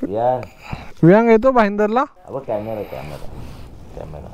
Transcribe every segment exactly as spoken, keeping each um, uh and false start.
वियांग येतो भाईंदरला. अब camera camera camera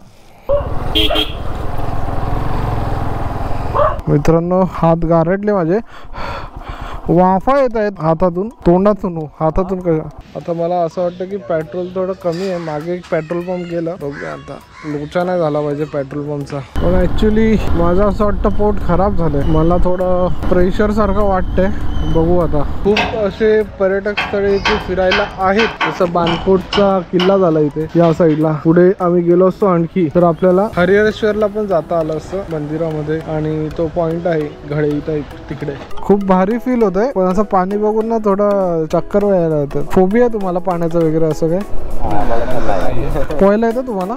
मित्रांनो हात गारटले माझे, वाफा येत आहेत हातातून, तोंडातून, हातातून. कशा आता मला असं वाटतं की पेट्रोल थोडं कमी आहे. मागे एक पेट्रोल पंप गेला, बघूया आता. लोचा नाही झाला पाहिजे पेट्रोल पंपचा. पण ॲक्च्युली माझं असं वाटतं पोट खराब झालंय, मला थोडं प्रेशर सारखं वाटतंय. बघू आता. खूप असे पर्यटक स्थळे इथे फिरायला आहेत, जसं बाणकोटचा किल्ला झाला इथे या साईडला. पुढे आम्ही गेलो असतो आणखी तर आपल्याला हरिहरेश्वरला पण जाता आलं असतं मंदिरामध्ये. आणि तो पॉइंट आहे घडे टाईप तिकडे. खूप भारी फील होत आहे, पण असं पाणी बघून ना थोडं चक्कर व्हायला होतं. फोबिया तुम्हाला पाण्याचं वगैरे असं काय? पोहायला येतं तुम्हाला?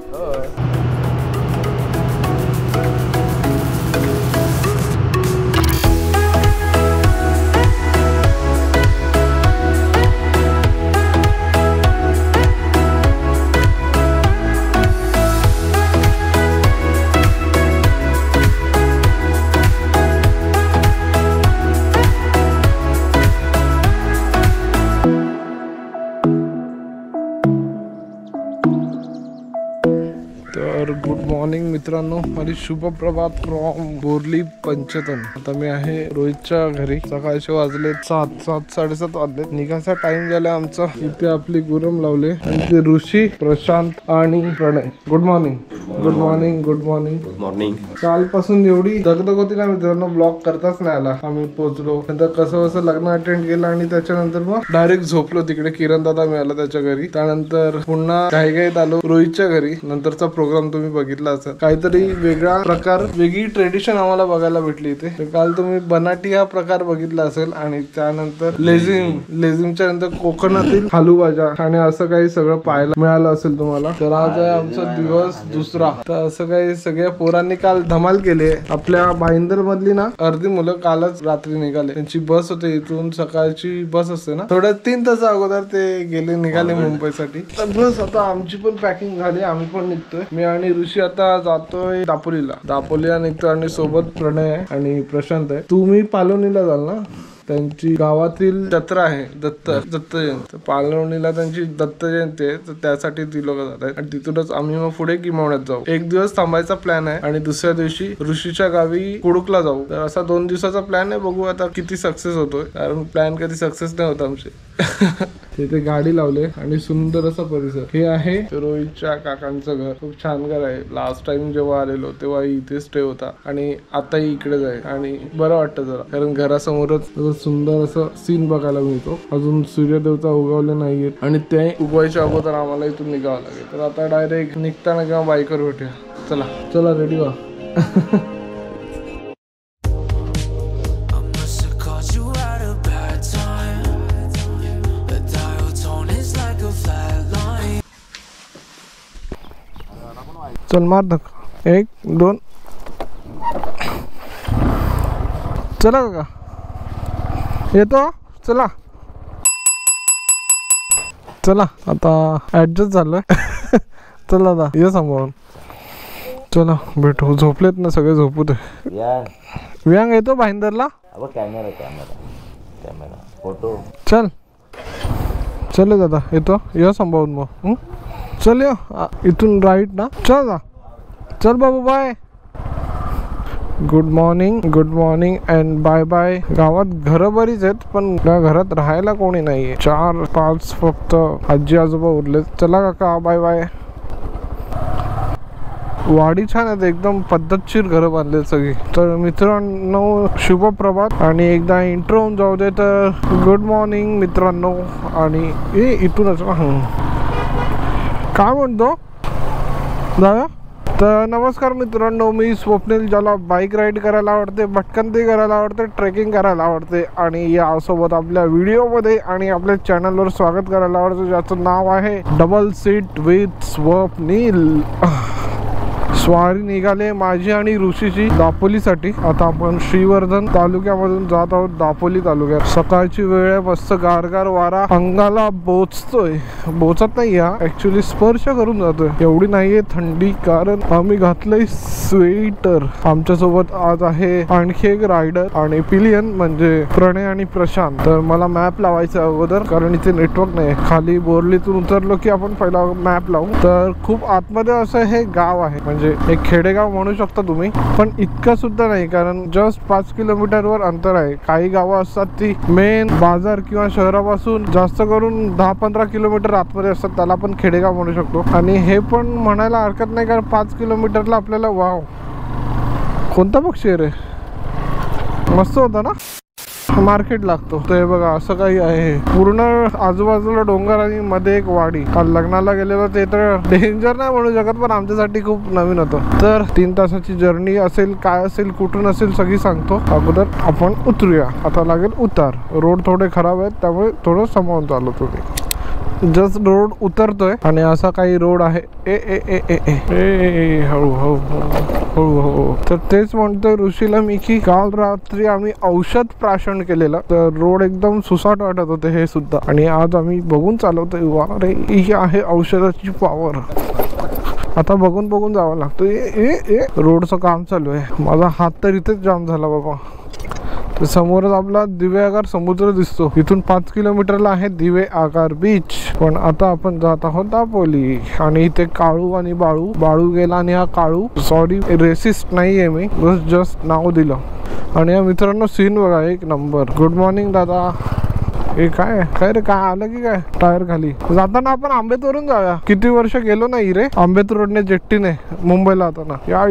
गुड मॉर्निंग मित्रांनो, माझी शुभ प्रभात फ्रॉम बोरली पंचतन. आता मी आहे रोहितच्या घरी. सकाळचे वाजले सात सात साडेसात वाजले. निघायचा टाइम झाला आमचा. इथे आपली गुरम लावले आणि ते ऋषी, प्रशांत आणि Pranay. Good morning. Good morning. Good morning. Good morning. कालपासून एवढी दगदग होती ना मित्रांनो, ब्लॉग करताच नाही आला. आम्ही पोहोचलो, नंतर कसं कसं लग्न अटेंड केलं आणि त्याच्यानंतर मग डायरेक्ट झोपलो तिकडे. किरण दादा मिळाला त्याच्या घरी. त्यानंतर पुन्हा काही घाईत आलो रोहितच्या घरी. नंतरचा प्रोग्राम तुम्ही बघितला असेल. काहीतरी वेगळा प्रकार, वेगळी ट्रेडिशन आम्हाला बघायला भेटली इथे. काल तुम्ही बनाटी हा प्रकार बघितला असेल आणि त्यानंतर लेझिम, लेझिमच्या नंतर कोकणातील हालूभाजा आणि असं काही सगळं पाहायला मिळालं असेल तुम्हाला. तर आज आहे आमचा दिवस दुसरा. तर असं काही सगळ्या पोरांनी काल धमाल केली. आपल्या भाईंदर मधली ना अर्धी मुलं कालच रात्री निघाले. त्यांची बस होते इथून, सकाळची बस असते ना, थोड्या तीन तास अगोदर ते गेले, निघाले मुंबईसाठी. तर बस आता आमची पण पॅकिंग झाली, आम्ही पण निघतोय. मी आणि ऋषी आता जातोय दापोलीला. दापोलीला निघतो आणि सोबत प्रणय आहे आणि प्रशांत आहे. तुम्ही पालोनीला जाल ना, त्यांची गावातील जत्रा आहे दत्त दत्त जयंती. पालवणीला त्यांची दत्त जयंती आहे, तर त्यासाठी ती लोक जात आहेत. आणि तिथूनच आम्ही मग पुढे किमवण्यात जाऊ. एक दिवस थांबायचा प्लॅन आहे आणि दुसऱ्या दिवशी ऋषीच्या गावी कुडुकला जाऊ. तर असा दोन दिवसाचा प्लॅन आहे. बघू आता किती सक्सेस होतोय, कारण प्लॅन कधी सक्सेस नाही होत आमचे. तिथे गाडी लावले आणि सुंदर असा परिसर. हे आहे रोहितच्या काकांचं घर. खूप छान घर आहे. लास्ट टाइम जेव्हा आलेलो तेव्हा इथे स्टे होता आणि आताही इकडेच आहे. आणि बरं वाटतं जरा, कारण घरासमोरच सुंदर असं सीन बघायला मिळतो. अजून सूर्यदेवता उगवले नाहीयेत आणि ते उगवायच्या अगोदर आम्हाला इथून निघावं लागेल. तर आता डायरेक्ट निघताना किंवा बाईकवर भेटूया. चला चला रेडी व्हा. चल मार धक्का. एक दोन. चला का येतो. चला चला आता ऍडजस्ट झालोय. चला आता ये सांभाळून. चला भेटू. झोपलेत ना सगळे, झोपू दे. वियांग येतो भाईंदरला. अब कॅमेरा कॅमेरा कॅमेरा फोटो. चल चल दादा येतो. ये सांभाळून मग. चल यो इथून राईट ना. चल जा. चल बाबू bye. Good morning. Good morning and bye bye. गावात घरं बरीच आहेत पण त्या घरात राहायला कोणी नाहीये. चार पाच फक्त आजी आजोबा उरलेत. चला काका बाय बाय. वाडी छान आहेत, एकदम पद्धतशीर घरं बांधले सगळी. तर मित्रांनो शुभ प्रभात. आणि एकदा इंट्रो होऊन जाऊ दे. तर गुड मॉर्निंग मित्रांनो. आणि ए इथूनच काय म्हणतो दादा. तर नमस्कार मित्रांनो, मी स्वप्नील, ज्याला बाईक राईड करायला आवडते, भटकंती करायला आवडते, ट्रेकिंग करायला आवडते आणि यासोबत आपल्या व्हिडिओमध्ये आणि आपल्या चॅनलवर स्वागत करायला आवडतं, ज्याचं नाव आहे डबल सीट विथ स्वप्नील. स्वारी निघाले माझी आणि ऋषीची दापोलीसाठी. आता आपण श्रीवर्धन तालुक्यामधून जात आहोत दापोली तालुक्यात. सकाळची वेळ आहे, मस्त गारगार वारा अंगाला बोचतोय, बोचत नाही हा ऍक्च्युली स्पर्श करून जातोय. एवढी नाहीये थंडी कारण आम्ही घातलंय स्वेटर. आमच्या सोबत आज आहे आणखी एक रायडर आणि पिलियन म्हणजे प्रणय आणि प्रशांत. तर मला मॅप लावायचा अगोदर कारण इथे नेटवर्क नाही. खाली बोरलीतून उतरलो की आपण पहिला मॅप लावू. तर खूप आतमध्ये असं हे गाव आहे, म्हणजे एक खेडेगाव म्हणू शकता तुम्ही, पण इतकं सुद्धा नाही कारण जस्ट पाच किलोमीटर वर अंतर आहे. काही गावं असतात ती मेन बाजार किंवा शहरापासून जास्त करून दहा पंधरा किलोमीटर आतमध्ये असतात, त्याला आपण खेडेगाव म्हणू शकतो. आणि हे पण म्हणायला हरकत नाही कारण पाच किलोमीटरला आपल्याला वाव कोणता पक्षी आहे रे, मस्त होता ना, मार्केट लागतो. तर हे बघा असं काही आहे, पूर्ण आजूबाजूला डोंगर आणि मध्ये एक वाडी. काल लग्नाला गेलेलो ते तर डेंजर नाही म्हणू शकत पण आमच्यासाठी खूप नवीन होतं. तर तीन तासाची जर्नी असेल, काय असेल, कुठून असेल सगळी सांगतो. अगोदर आपण उतरूया. आता लागेल उतार. रोड थोडे खराब आहेत त्यामुळे थोडं सांभाळून चालवतो तुम्ही. जस्ट रोड उतरतोय आणि असा काही रोड आहे. ए ए ए ए ए ए हळू हळू हळू हळू. तर तेच म्हणतोय ऋषीला मी की काल रात्री आम्ही औषध प्राशन केलेलं, तर रोड एकदम सुसाट वाटत होते हे सुद्धा. आणि आज आम्ही बघून चालवतोय. वा रे, ही आहे औषधाची पॉवर. आता बघून बघून जावं लागतं. ए ए रोडचं काम चालू आहे. माझा हात तर इथेच जाम झाला बाबा. तर समोरच आपला दिवे आगार समुद्र दिसतो. इथून पाच किलोमीटरला आहे दिवे आगार बीच. पण आता आपण जात आहोत दापोली. आणि इथे काळू आणि बाळू, बाळू गेला आणि हा काळू. सॉरी रेसिस्ट नाहीये मी, बस जस्ट नाव दिलं. आणि या मित्रांनो सीन बघा एक नंबर. गुड मॉर्निंग दादा. हे काय काय रे, काय आलं की काय टायर खाली. जाताना आपण आंबेतवरून जाऊया. किती वर्ष गेलो नाही रे आंबेत रोडने जेट्टीने मुंबईला जाताना. या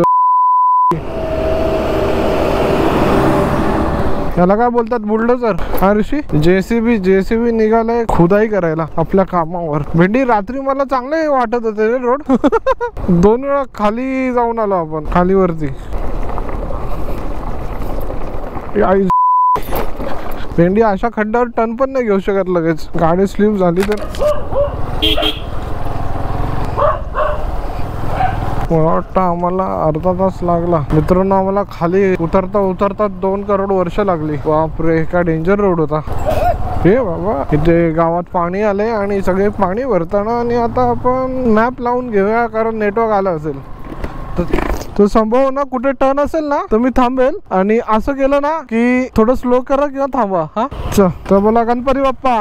याला काय बोलतात, बुलडोजर. हा ऋषी जेसीबी जेसीबी निघालाय खुदाई करायला आपल्या कामावर. भेंडी रात्री मला चांगले वाटत होते रे रोड. दोन वेळा खाली जाऊन आलो आपण, खाली वरती. भेंडी अशा खड्ड्यावर टर्न पण नाही घेऊ शकत लगेच, गाडी स्लिप झाली तर. मला वाटतं आम्हाला अर्धा तास लागला मित्रांनो. आम्हाला खाली उतरता उतरता दोन करोड वर्ष लागली. बापरे, काय डेंजर रोड होता हे बाबा. इथे गावात पाणी आले आणि सगळे पाणी भरताना. आणि आता आपण मॅप लावून घेऊया कारण नेटवर्क आलं असेल तर संभव ना कुठे टर्न असेल ना तर मी थांबेल. आणि असं केलं ना की थोडं स्लो करा किंवा थांबा. हा तर बोला गणपती बाप्पा.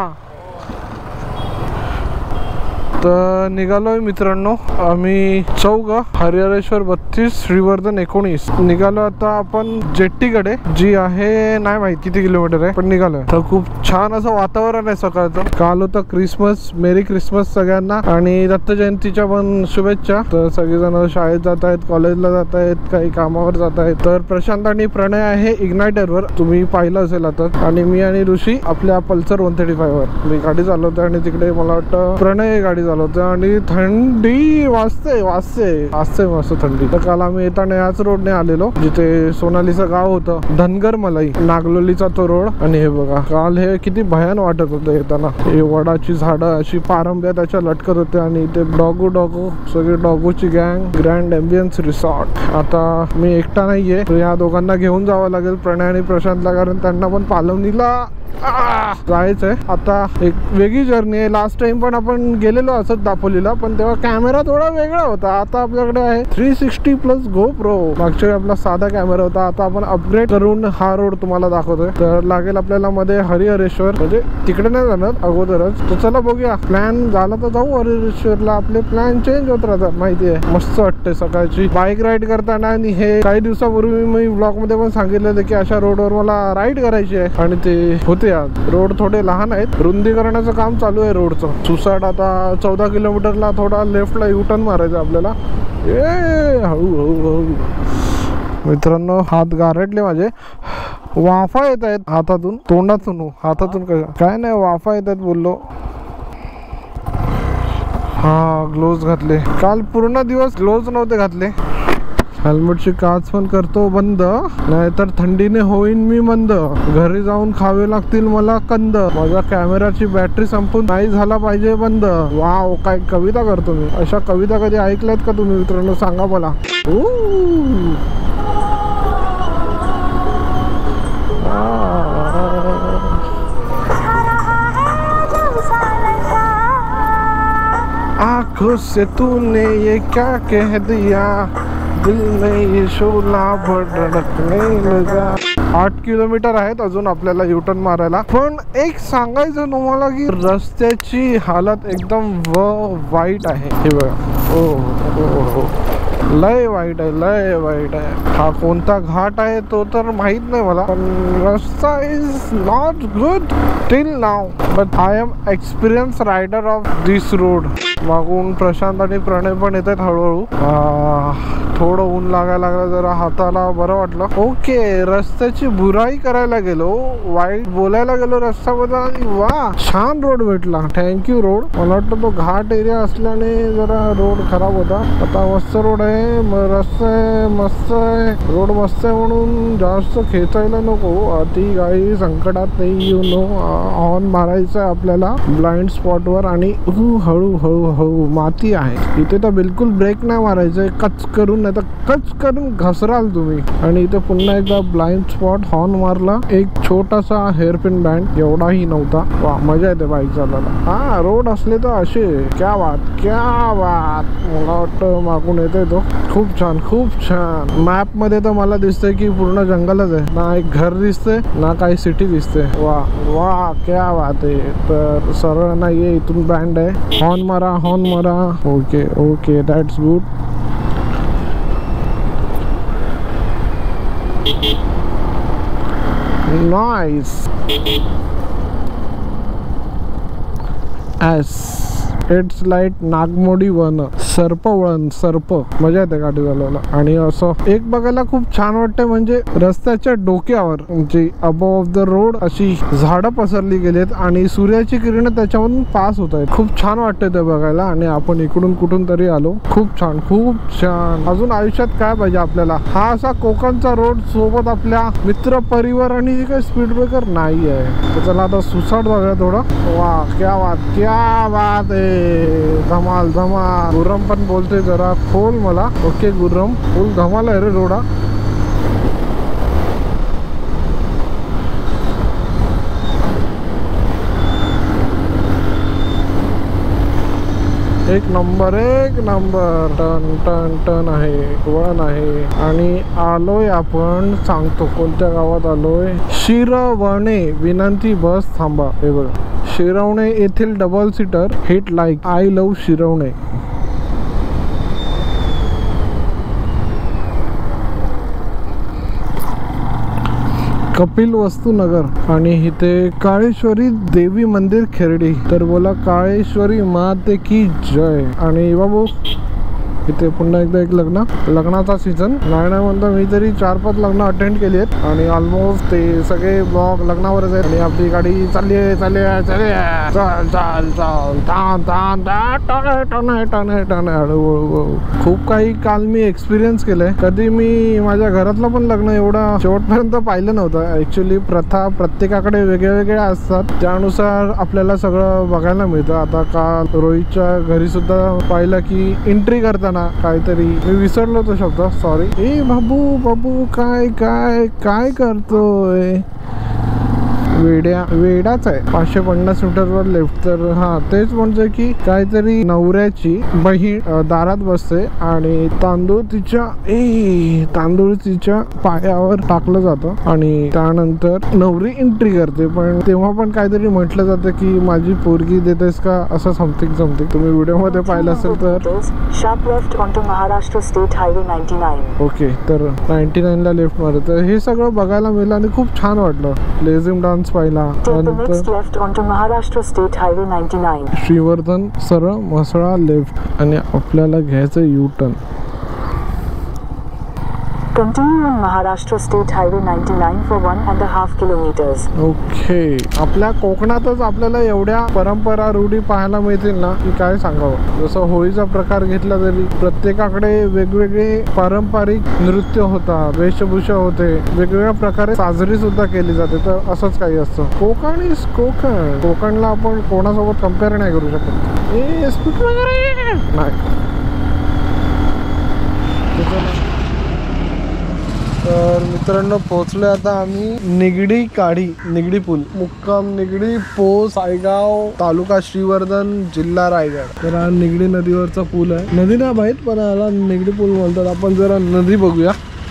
तर निघालोय मित्रांनो आम्ही चौग, हरिहरेश्वर बत्तीस, श्रीवर्धन एकोणीस. निघालो आता आपण जेट्टीकडे, जी आहे नाही माहिती किती किलोमीटर आहे पण निघालोय. तर खूप छान असं वातावरण आहे सकाळचं. काल होतं क्रिसमस, मेरी क्रिसमस सगळ्यांना आणि दत्त जयंतीच्या पण शुभेच्छा. तर सगळेजण शाळेत जात आहेत, कॉलेजला जात आहेत, काही कामावर जात आहेत. तर प्रशांत आणि प्रणय आहे इग्नायटरवर, तुम्ही पाहिलं असेल आता. आणि मी आणि ऋषी आपल्या पल्सर वन थर्टी फाईव्ह वर मी गाडी चालवतोय. आणि तिकडे मला वाटतं प्रणय गाडी चालवतोय. आणि थंडी वाजते वाजते वाजते मस्त थंडी. तर काल आम्ही येताना याच रोडने आलेलो जिथे सोनालीचं गाव होतं, धनगर मलाई, नागलोलीचा तो रोड. आणि हे बघा काल हे किती भयान वाटत होतं येताना. हे वडाची झाडं अशी पारंब्या त्याच्या लटकत होते. आणि ते डॉगो डॉगो सगळे डॉगोची गँग. Grand ambience resort. आता मी एकटा नाहीये, या दोघांना घेऊन जावं लागेल प्रणय आणि प्रशांतला, कारण त्यांना पण पालवणीला जायचंय. आता एक वेगळी जर्नी आहे. लास्ट टाइम पण आपण गेलेलो असत दापोलीला, पण तेव्हा कॅमेरा थोडा वेगळा होता. आता आपल्याकडे आहे three sixty plus GoPro. मागच्या वेळी आपला साधा कॅमेरा होता, आता आपण अपग्रेड करून हा रोड तुम्हाला दाखवतोय. तर लागेल आपल्याला मध्ये हरिहरेश्वर, म्हणजे तिकडे नाही जाणार अगोदरच. तर चला बघूया, प्लॅन झाला तर जाऊ हरिहरेश्वरला. आपले प्लॅन चेंज होत राहतात माहिती आहे. मस्त वाटते सकाळची बाईक राईड करताना. आणि हे काही दिवसापूर्वी मी ब्लॉग मध्ये पण सांगितलेलं की अशा रोडवर मला राईड करायची आहे आणि ते होते. रोड थोडे लहान आहेत, रुंदीकरणाचं काम चालू आहे रोडचं. सुसाट आता चौदा किलोमीटरला थोडा लेफ्टला युटर्न मारायचा आपल्याला. ए हळू हळू हळू मित्रांनो, हात गारटले माझे. वाफा येत आहेत हातातून, तोंडातून, हातातून काय नाही, वाफा येत आहेत बोललो. हा ग्लोव्ज घातले. काल पूर्ण दिवस ग्लोव्ज नव्हते घातले. हेल्मेटची काच पण करतो बंद, नाहीतर थंडीने होईन मी मंद. घरी जाऊन खावे लागतील मला कंद. माझ्या कॅमेराची बॅटरी संपून नाही झाला पाहिजे बंद. वाव, काय कविता करतो मी. अशा कविता कधी ऐकल्यात का तुम्ही मित्रांनो? सांगा मला. आँखों से तूने ये क्या कह दिया, दिल में ये शोला भड़कने लगा. आठ किलोमीटर आहेत अजून आपल्याला युटर्न मारायला. पण एक सांगायचं तुम्हाला की रस्त्याची हालत एकदम व वाईट आहे. हे बघा, ओ हो हो, लय वाईट आहे, लय वाईट आहे. हा कोणता घाट आहे तो तर माहित नाही मला, पण रस्ता is not good till now. But I am experience rider of this road. मागून प्रशांत आणि प्रणय पण येतात हळूहळू. थोडं ऊन लागायला लागलं, जरा हाताला बरं वाटलं. ओके, रस्त्याची बुराई करायला गेलो, वाईट बोलायला गेलो रस्त्याबद्दल, आणि वा, छान रोड भेटला. Thank you road. मला वाटतं तो घाट एरिया असल्याने जरा रोड खराब होता. आता मस्त रोड आहे, रस्ता आहे मस्त आहे, रोड मस्त आहे म्हणून जास्त खेचायला नको. अति काही संकटात नाही येऊ नो. हॉर्न मारायचं आहे आपल्याला ब्लाइंड स्पॉटवर, आणि हळू हळू हळू माती आहे इथे तर बिलकुल ब्रेक नाही मारायचं. कच करून नाही तर कच करून घसराल तुम्ही. आणि इथे पुन्हा एकदा ब्लाइंड स्पॉट, हॉर्न मारला. एक छोटासा हेअरपिन बँड, एवढाही नव्हता. वा, मजा येते बाईक चालवायला. हा, रोड असले तर असे, क्या बात क्या बात. मला वाटतं मागून येते तो. खूप छान, खूप छान. मॅप मध्ये तर मला दिसतंय की पूर्ण जंगलच आहे. ना एक घर दिसते ना काही सिटी दिसते. वा वा, क्या बात आहे. तर सरळ नाहीये, इथून बँड आहे. हॉर्न मारा, हॉर्न मारा. Okay okay, that's good. Nice. S it's light नागमोडी वन, सर्प वळण, सर्प. मजा येते गाडी चालवायला. आणि असं एक बघायला खूप छान वाटतं, म्हणजे रस्त्याच्या डोक्यावर म्हणजे अबोव ऑफ द रोड अशी झाडं पसरली गेलेत आणि सूर्याची किरण त्याच्यावरून पास होत आहेत. खूप छान वाटतं ते बघायला. आणि आपण इकडून कुठून तरी आलो. खूप छान, खूप छान. अजून आयुष्यात काय पाहिजे आपल्याला? हा असा कोकणचा रोड, सोबत आपल्या मित्र परिवार, आणि काही स्पीड ब्रेकर नाही आहे. तर चला आता सुसाट बघा थोडं. वा, क्या बात क्या बात आहे. धमाल धमाल. गुर्रम पण बोलते जरा खोल मला. ओके गुर्रम, फुल धमाल आहे रे रोडा. एक नंबर, एक नंबर. टन टन टन आहे, वळण आहे. आणि आलोय आपण, सांगतो कोणत्या गावात आलोय. शिरवणे. विनंती, बस थांबा. हे बघा, शिरवणे येथील double seater hit like I love Shirwane. Kapil Vastu Nagar. आणि इथे काळेश्वरी देवी मंदिर खेरडी. तर बोला काळेश्वरी माते की जय. आणि बाबू इथे पुन्हा एकदा एक लग्न, लग्नाचा सीझन. नाही नाही म्हणतो मी तरी चार पाच लग्न अटेंड केली आहेत, आणि ऑलमोस्ट ते सगळे ब्लॉग लग्नावरच आहेत. आणि आपली गाडी चालली आहे चालली आहे चालली आहे. चाल चाल चाल तान तान टन टन टन टन. हळूहळू खूप काही काल मी एक्सपिरियन्स केलंय. कधी मी माझ्या घरातलं पण लग्न एवढं शेवटपर्यंत पाहिलं नव्हतं. ऍक्च्युली प्रथा प्रत्येकाकडे वेगळ्या वेगळ्या असतात, त्यानुसार आपल्याला सगळं बघायला मिळतं. आता काल रोहितच्या घरी सुद्धा पाहिलं की एंट्री करताना काहीतरी मी विसरलो तो शब्द, सॉरी. ए बाबू बाबू काय काय काय करतोय? वेड्या वेडाच आहे. पाचशे पन्नास मीटरवर लेफ्ट. तर हा तेच म्हणजे की काहीतरी नवऱ्याची बहीण दारात बसते आणि तांदूळ तिच्या ए तांदूळ तिच्या पायावर टाकलं जातं आणि त्यानंतर नवरी एंट्री करते. पण तेव्हा पण काहीतरी म्हटलं जातं की माझी पोरगी देतेस का, असं समथिंग समथिंग. तुम्ही व्हिडिओ मध्ये पाहिलं असेल तर. Maharashtra state highway ninety nine. Okay, तर नाईन्टी नाईन ला लेफ्ट मारत. तर हे सगळं बघायला मिळालं आणि खूप छान वाटलं. लेझिम डान्स पाहिला. Maharashtra state highway ninety nine. Shrivardhan सरळ, म्हसळा लेफ्ट, आणि आपल्याला घ्यायचं U turn. Continue on Maharashtra State Highway ninety-nine for one and a half kilometers. Okay, आपल्या कोकणातच आपल्याला एवढ्या परंपरा रूढी पाहायला मिळतील ना की काय सांगावं. जसं होळीचा प्रकार घेतला तरी प्रत्येकाकडे वेगवेगळे पारंपरिक नृत्य होतात, वेशभूषा होते, वेगवेगळ्या प्रकारे साजरी सुद्धा केली जाते. तर असंच काही असतं. कोकण इज कोकण. कोकणला आपण कोणासोबत कम्पेअर नाही करू शकत. ए स्पीड वगैरे नाही. तर मित्रांनो पोहोचलोय आता आम्ही निगडी काढी, निगडी पूल, मुक्काम निगडी, पोस्ट सायगाव, तालुका श्रीवर्धन, जिल्हा रायगड. तर हा निगडी नदीवरचा पूल आहे. नदी ना माहीत पण याला निगडी पूल म्हणतात. आपण जरा नदी बघूया.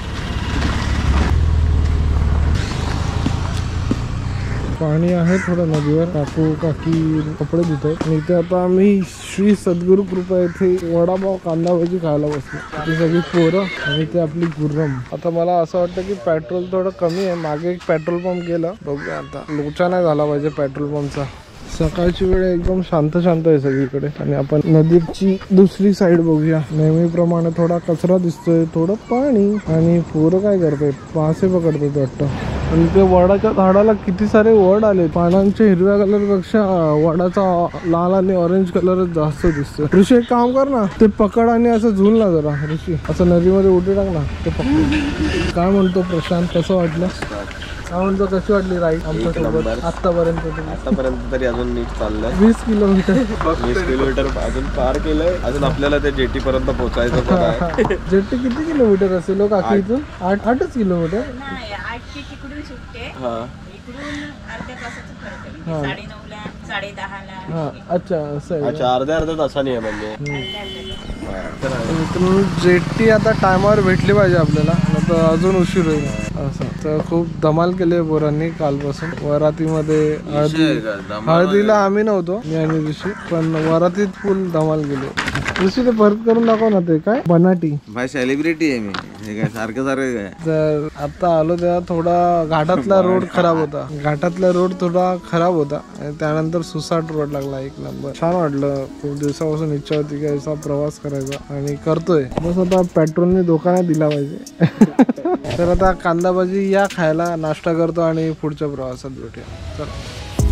पाणी आहे थोडं नदीवर. काकू काकी कपडे धुत आहेत. आणि इथे आता आम्ही श्री सद्गुरू कृपा येथे वडापाव कांदा भाजी खायला बसलो. ती सगळी पोरं आणि ते आपली गुर्रम. आता मला असं वाटतं की पेट्रोल थोडं कमी आहे. मागे एक पेट्रोल पंप गेलं, बघूया आता. लोचा नाही झाला पाहिजे पेट्रोल पंपचा. सकाळची वेळ एकदम शांत शांत आहे सगळीकडे. आणि आपण नदीची दुसरी साईड बघूया. नेहमीप्रमाणे थोडा कचरा दिसतोय, थोडं पाणी. आणि पोरं काय करतायत, मासे पकडतात वाटतं. आणि ते वडाच्या झाडाला किती सारे वड आले. पानांच्या हिरव्या कलर पेक्षा वडाचा लाल आणि ऑरेंज कलरच जास्त दिसतोय. ऋषी एक काम कर ना, ते पकड आणि असं झुल ना जरा. ऋषी असं नदीमध्ये उडी टाक ना, ते पकड. काय म्हणतो प्रशांत, कसं वाटलं? काय म्हणतो, कशी वाटली राईड आमच्यासोबत आतापर्यंत? आतापर्यंत तरी अजून नीट चाललंय. वीस किलोमीटर वीस किलोमीटर अजून पार केलंय. अजून आपल्याला त्या जेटी पर्यंत पोहोचायचं पण आहे. जेटी किती किलोमीटर असेल हो काकी इथून? आठ आठच किलोमीटर. नाही, आठशे तिकडून सुटते, हा इकडून अर्ध्या तासाचं फरक आहे. म्हणजे साडे नऊला, साडे दहाला. हा अच्छा असं आहे. अच्छा, अर्ध्या अर्ध्या तासाने आहे म्हणजे. मित्रांनो जेटी आता टायमावर भेटली पाहिजे आपल्याला, आता अजून उशीर होईल. असं तर खूप धमाल केली आहे पोरांनी कालपासून. वरातीमध्ये हळदी हळदीला आम्ही नव्हतो, मी आणि ऋषी, पण वरातीत फुल धमाल केली. ऋषी ते परत करून दाखव ना. ते काय बनाटी भाई, सेलिब्रिटी आहे मी. हे काय सारखं सारखं काय. तर आता आलो तेव्हा थोडा घाटातला रोड खराब होता. घाटातला रोड थोडा खराब होता. त्यानंतर सुसाट रोड लागला. एक नंबर. छान वाटलं. खूप दिवसापासून इच्छा होती की असा प्रवास करायचा आणि करतोय. बस आता पेट्रोलने धोका नाही दिला पाहिजे. तर आता कांदा भाजी या खायला, नाश्ता करतो आणि पुढच्या प्रवासात भेटूया. चला.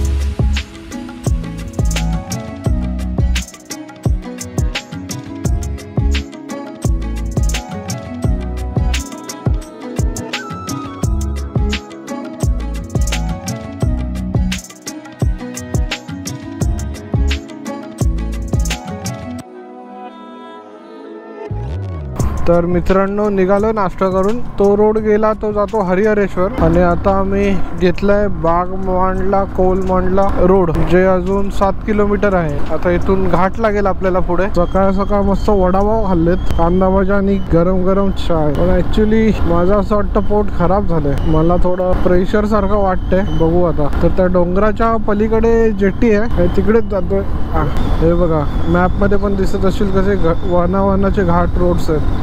तर मित्रांनो निघालो नाश्ता करून. तो रोड गेला तो जातो हरिहरेश्वर. आणि आता आम्ही घेतलाय बागमांडला कोलमांडला रोड, जे अजून सात किलोमीटर आहे. आता इथून घाट लागेल आपल्याला पुढे. सकाळ सकाळ मस्त वडापाव खाल्लेत, कांदा भाजी आणि गरम गरम चाय. पण ऍक्च्युली माझं असं वाटतं पोट खराब झालंय. मला थोडं प्रेशर सारखं वाटतंय. बघू आता. तर त्या डोंगराच्या पलीकडे जेट्टी आहे, तिकडेच जातोय. हे बघा मॅप मध्ये पण दिसत असेल कसे वनावनाचे घाट रोड्स आहेत.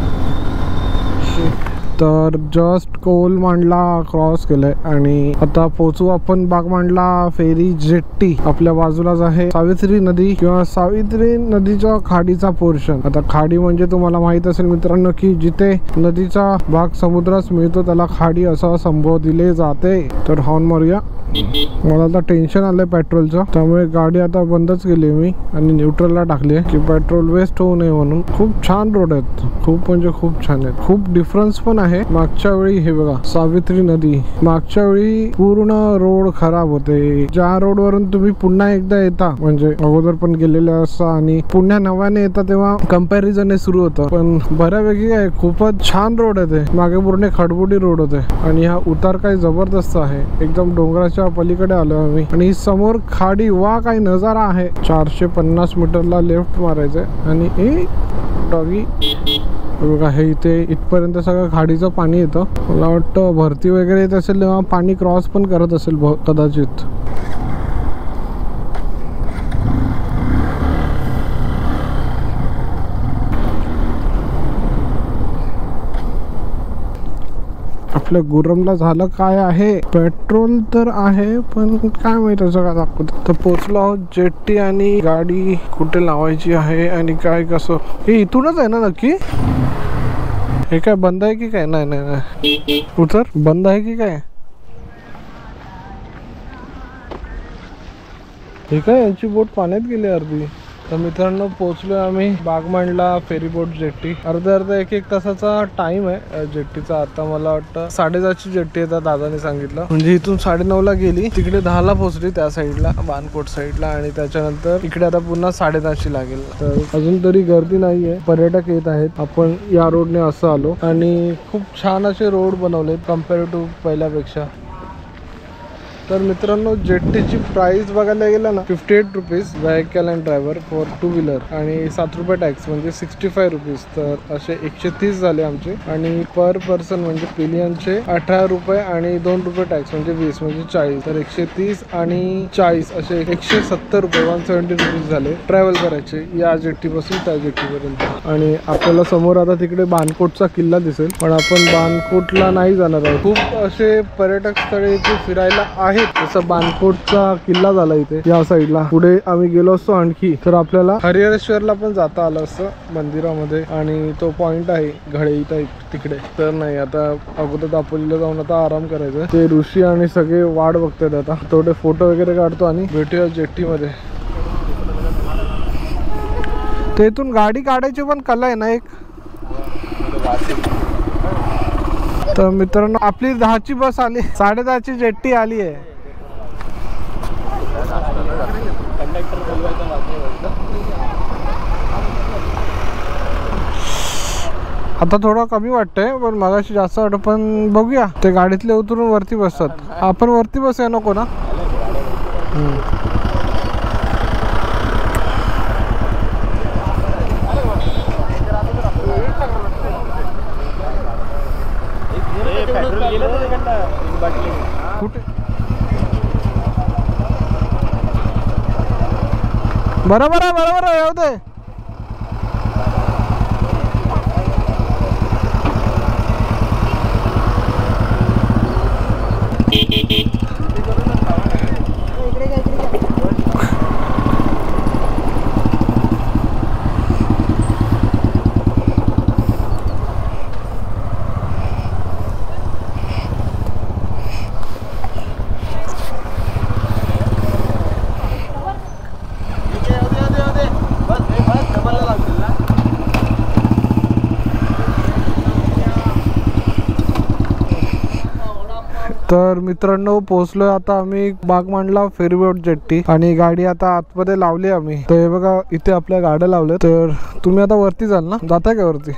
तर जस्ट कोलमांडला क्रॉस केलंय आणि आता पोहोचू आपण बागमांडला. फेरी जेट्टी आपल्या बाजूलाच आहे. सावित्री नदी किंवा सावित्री नदीच्या खाडीचा पोर्शन. आता खाडी म्हणजे तुम्हाला माहित असेल मित्रांनो की जिथे नदीचा भाग समुद्रास मिळतो त्याला खाडी असं संबोधले जाते. तर हॉर्न मारूया. मला आता टेन्शन आलंय पेट्रोलचं, त्यामुळे गाडी आता बंदच केली मी आणि न्यूट्रलला टाकली की पेट्रोल वेस्ट होऊ नये म्हणून. खूप छान रोड आहेत, खूप म्हणजे खूप छान आहेत. खूप डिफरन्स पण आहे. मागच्या वेळी हे बघा सावित्री नदी, मागच्या वेळी पूर्ण रोड खराब होते. ज्या रोड वरून तुम्ही पुन्हा एकदा येता, म्हणजे अगोदर पण गेलेले असता आणि पुन्हा नव्याने येता तेव्हा कंपॅरिझन सुरू होतं. पण बऱ्यापैकी आहे, खूपच छान रोड आहे ते. मागे पूर्ण खडबुडी रोड होते आणि हा उतार काही जबरदस्त आहे. एकदम डोंगराच्या पलीकडे आलो आम्ही आणि समोर खाडी. वा काही नजारा आहे. चारशे पन्नास मीटरला लेफ्ट मारायचंय आणि ए डॉगी बघा हे इथे इथपर्यंत सगळं खाडीचं पाणी येतं. मला वाटतं भरती वगैरे येत असेल तेव्हा पाणी क्रॉस पण करत असेल कदाचित. आपल्या गुरमला झालं काय आहे, पेट्रोल तर आहे पण काय माहित असं काय दाखवत. तर पोचलो आहोत जेट्टी आणि गाडी कुठे लावायची आहे आणि काय कसं. हे इथूनच आहे ना नक्की? हे काय बंद आहे की काय? नाही नाही नाही उतर, बंद आहे की काय? हे काय यांची बोट पाण्यात गेली अर्धी. तर मित्रांनो पोहोचलोय आम्ही बागमांडला फेरी बोट जेट्टी. अर्धा अर्धा एक एक तासाचा टाइम आहे जेट्टीचा. आता मला वाटतं साडेदहाची जेट्टी आहे दादाने सांगितलं. म्हणजे इथून साडे नऊ ला गेली, तिकडे दहाला पोहोचली त्या साईडला बानकोट साईडला, आणि त्याच्यानंतर इकडे आता पुन्हा साडेदहाची लागेल. तर अजून तरी गर्दी नाहीये, पर्यटक येत आहेत. आपण या रोडने असं आलो आणि खूप छान असे रोड बनवलेत कम्पेअर टू पहिल्यापेक्षा. तर मित्रांनो जेट्टीची प्राइस बघायला गेला ना fifty eight rupees vehicle and driver for two wheeler आणि सात रुपये टॅक्स म्हणजे सिक्स्टी फाय रुपीज. तर असे एकशे तीस झाले आमचे. आणि पर पर्सन म्हणजे पिलियनचे अठरा रुपये आणि दोन रुपये टॅक्स म्हणजे वीस म्हणजे चाळीस. तर एकशे तीस आणि चाळीस असे एकशे सत्तर रुपये वन सेव्हन्टी रुपीज झाले ट्रॅव्हल करायचे या जेट्टीपासून त्या जेट्टीपर्यंत. आणि आपल्याला समोर आता तिकडे बानकोटचा किल्ला दिसेल, पण आपण बानकोटला नाही जाणार आहोत. खूप असे पर्यटक स्थळे इथे फिरायला आहेत. जसं बानकोटचा किल्ला झाला इथे या साईडला. पुढे आम्ही गेलो असतो आणखी तर आपल्याला हरिहरेश्वरला पण जाता आलं असतं मंदिरामध्ये, आणि तो पॉइंट आहे घडे टाईप तिकडे. तर नाही, आता अगोदर दापोलीला जाऊन आता आराम करायचा. ते ऋषी आणि सगळे वाट बघतात आता. थोडे फोटो वगैरे काढतो आणि भेटूया जेट्टी मध्ये. ते इथून गाडी काढायची पण कला आहे ना एक. तर मित्रांनो आपली दहाची बस आली, साडे दहाची जेट्टी आली आहे. आता थोडं कमी वाटतंय, पण मगाशी जास्त वाटत. पण बघूया, ते गाडीतले उतरून वरती बसतात. आपण वरती बसूया नको ना. कुठे बरोबर आहे बरोबर आहे येऊ दे. तर मित्रांनो पोहोचलोय आता आम्ही बागमांडला फेरीबोट जेट्टी. आणि गाडी आता आतमध्ये लावली आम्ही. तर हे बघा इथे आपल्या गाड्या लावल्या. तर तुम्ही आता वरती जाल ना, जाताय का वरती?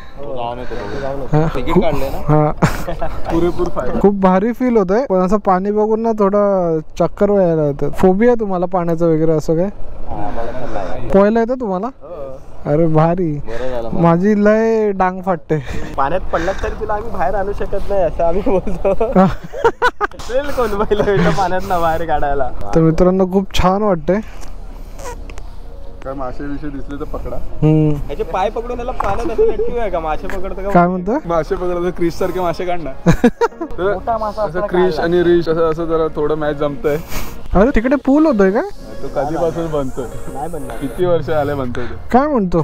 हा पुरेपूर फायदा. खूप भारी फील होत आहे, पण असं पाणी बघून ना थोडा चक्कर व्हायला येतं. फोबिया तुम्हाला पाण्याचं वगैरे असं काय? पोहायला येतं तुम्हाला? अरे भारी. माझी लय डांग फाटते. पाण्यात पडलात तरी तुला आम्ही बाहेर आणू शकत नाही असं आम्ही बोलतो. कोण पहिलं पाण्यात ना बाहेर काढायला. तर मित्रांनो खूप छान वाटतंय. काय मासे विषय दिसले तर पकडा. हम्म याचे पाय पकडून त्याला पाण्यात असं लटकू आहे का? मासे पकडतो का? काय म्हणतो? मासे पकडतो क्रिश सारखे मासे काढणार. असं क्रिश आणि रिश असं असं जरा थोडं मॅच जमतंय. अरे तिकडे पूल होतोय का? तो कधीपासून बनतोय? नाही बनणार. किती वर्ष आले बनतोय ते? काय म्हणतो?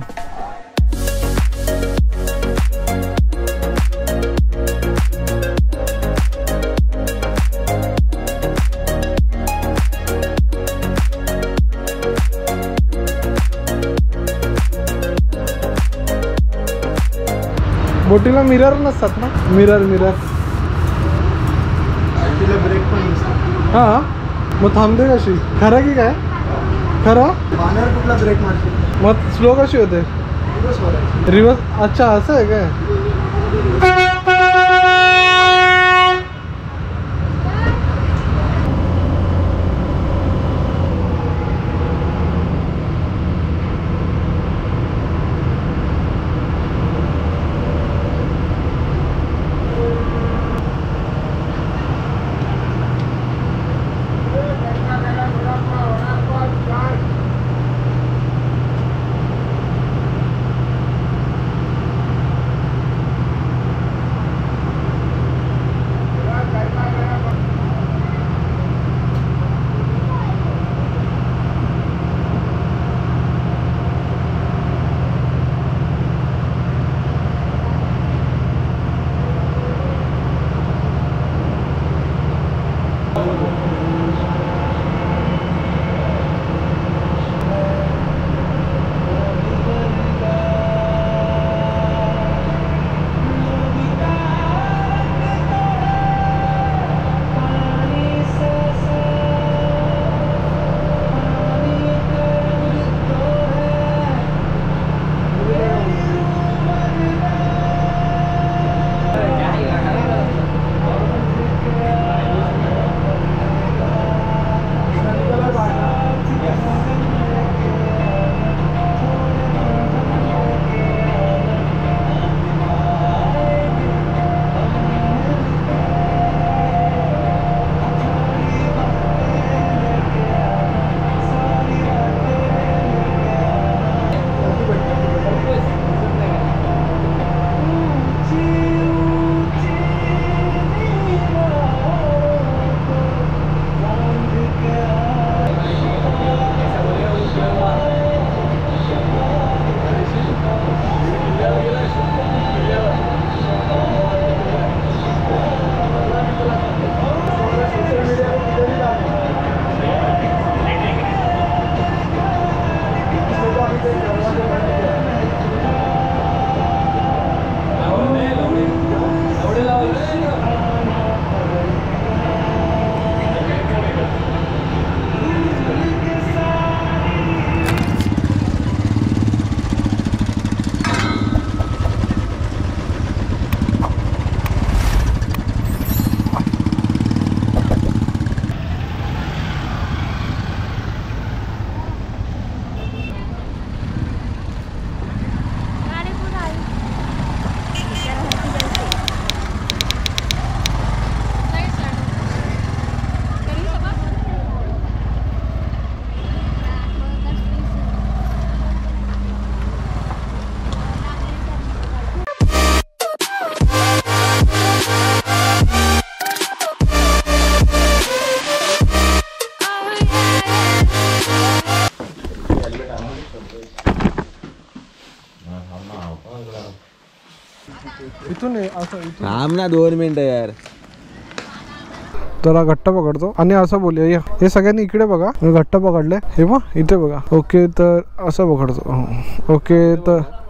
बोटीला मिरर नसतात ना? मिरर मिरर ब्रेक पण नसतो. हा मग थांबते कशी? खरं की काय? खरं? पाण्यावर कुठला ब्रेक मारतो? मग स्लो कशी होते? रिवर्स. अच्छा असं आहे काय? इथून ये, असं इथून. थांब ना दोन मिनिटं यार. जरा घट्ट पकडतो आणि असं बोलूया. या हे सगळ्यांनी इकडे बघा, मी घट्ट पकडले. हे मग इथे बघा. ओके तर असं पकडतो. ओके तर